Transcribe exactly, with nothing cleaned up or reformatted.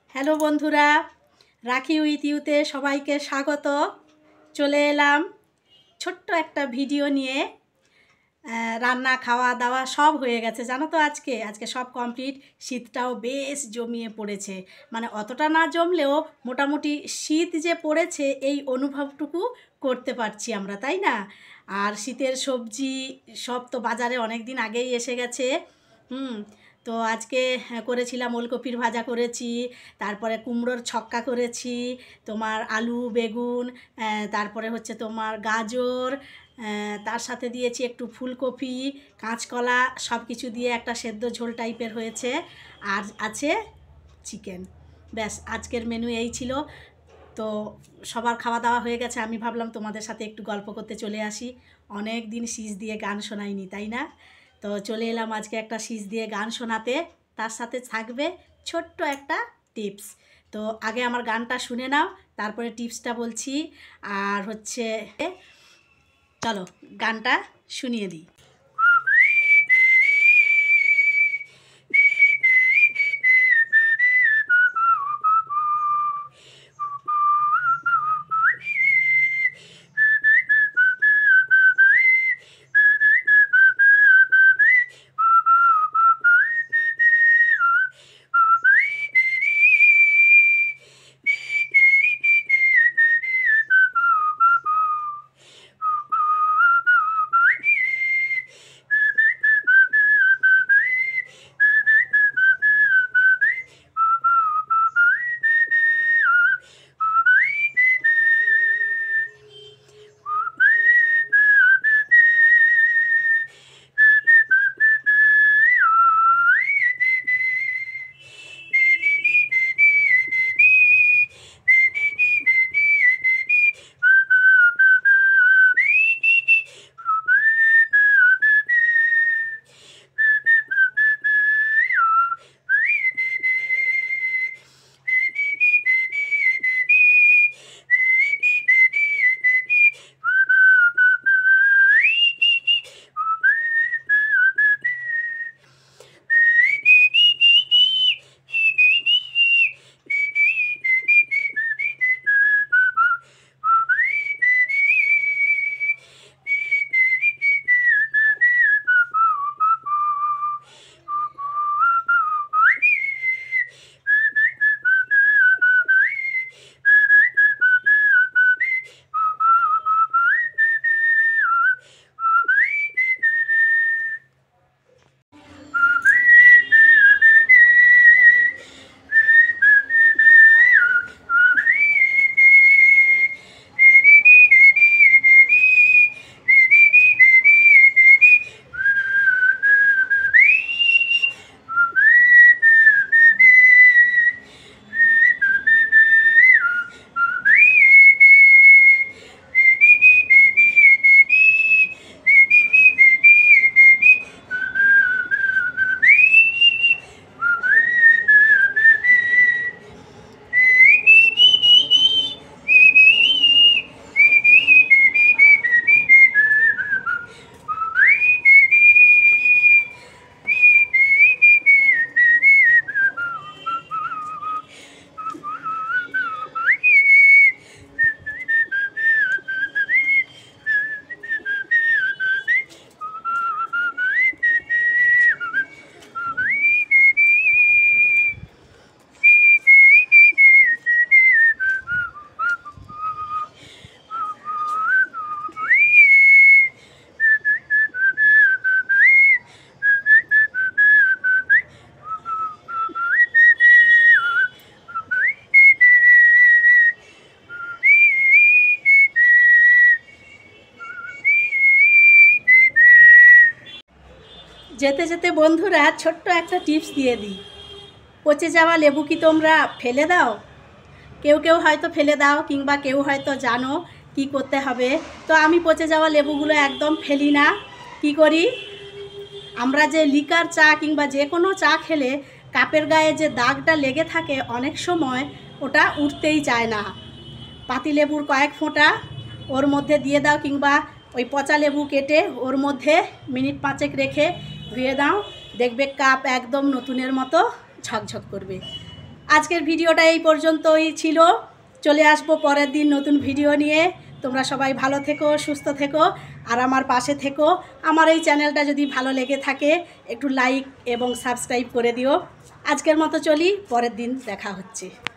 Hello বন্ধুরা, রাখি with ইউতে সবাইকে স্বাগত। চলে এলাম ছোট্ট একটা ভিডিও নিয়ে। রান্না খাওয়া দাওয়া সব হয়ে গেছে জানো তো। আজকে আজকে সব কমপ্লিট। শীতটাও বেশ জমিয়ে পড়েছে, মানে অতটা না জমলেও মোটামুটি শীত যে পড়েছে এই অনুভবটুকু করতে পারছি আমরা, তাই না? আর শীতের সবজি সব তো বাজারে অনেক দিন আগেই এসে গেছে। হুম তো আজকে করেছিলাম ওলকপির ভাজা করেছি, তারপরে কুমড়োর ছক্কা করেছি, তোমার আলু বেগুন, তারপরে হচ্ছে তোমার গাজর, তার সাথে দিয়েছি একটু ফুলকপি, কাঁচকলা, সব কিছু দিয়ে একটা সেদ্ধ ঝোল টাইপের হয়েছে। আর আছে চিকেন। ব্যাস, আজকের মেনু এই ছিল। তো সবার খাওয়া দাওয়া হয়ে গেছে, আমি ভাবলাম তোমাদের সাথে একটু গল্প করতে চলে আসি। অনেক দিন শীষ দিয়ে গান শোনাইনি, তাই না? তো চলে এলাম আজকে একটা শীষ দিয়ে গান শোনাতে। তার সাথে থাকবে ছোট্ট একটা টিপস। তো আগে আমার গানটা শুনে নাও, তারপরে টিপসটা বলছি। আর হচ্ছে চলো গানটা শুনিয়ে দিই। যেতে যেতে বন্ধুরা ছোট্ট একটা টিপস দিয়ে দিই। পচে যাওয়া লেবু কি তোমরা ফেলে দাও? কেউ কেউ হয়তো ফেলে দাও, কিংবা কেউ হয়তো জানো কি করতে হবে। তো আমি পচে যাওয়া লেবুগুলো একদম ফেলি না। কি করি, আমরা যে লিকার চা কিংবা যে কোনো চা খেলে কাপের গায়ে যে দাগটা লেগে থাকে অনেক সময়, ওটা উঠতেই চায় না। পাতিলেবুর কয়েক ফোঁটা ওর মধ্যে দিয়ে দাও, কিংবা ওই পচা লেবু কেটে ওর মধ্যে মিনিট পাঁচেক রেখে ধুয়ে দাও, দেখবে কাপ একদম নতুনের মতো ঝকঝক করবে। আজকের ভিডিওটা এই পর্যন্তই ছিল। চলে আসবো পরের দিন নতুন ভিডিও নিয়ে। তোমরা সবাই ভালো থেকো, সুস্থ থেকো, আর আমার পাশে থেকো। আমার এই চ্যানেলটা যদি ভালো লেগে থাকে একটু লাইক এবং সাবস্ক্রাইব করে দিও। আজকের মতো চলি, পরের দিন দেখা হচ্ছে।